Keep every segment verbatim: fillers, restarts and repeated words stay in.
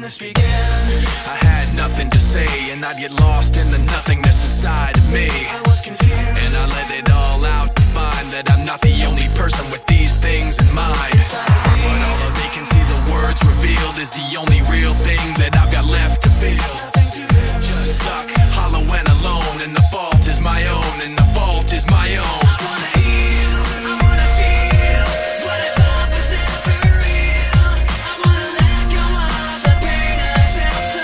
this begin? I had nothing to say, and I'd get lost in the nothingness inside of me. I was confused, and I let it all out to find that I'm not the only person with these things in mind. But although they can see the words revealed is the only real thing that I've got left to feel. Just stuck, hollow and alone, and the fault is my own, and the fault is my own. I wanna heal, I wanna feel what I thought was never real. I wanna let go of the pain I felt so.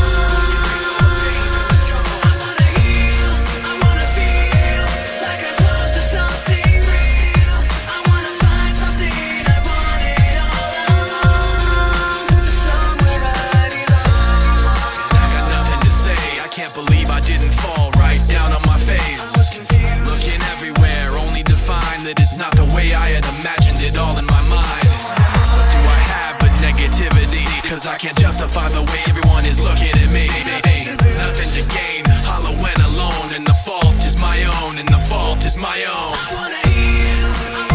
I wanna heal, I wanna feel like I'm close to something real. I wanna find something I wanted all along, to somewhere I belong. And I got nothing to say, I can't believe I didn't fall right down on my face. I was confused, looking everywhere, only to find that it's not the way I had imagined it all in my mind. What do I have but negativity? Cause I can't justify the way everyone is looking at me. Nothing to gain, hollow and alone, and the fault is my own, and the fault is my own. I wanna heal, I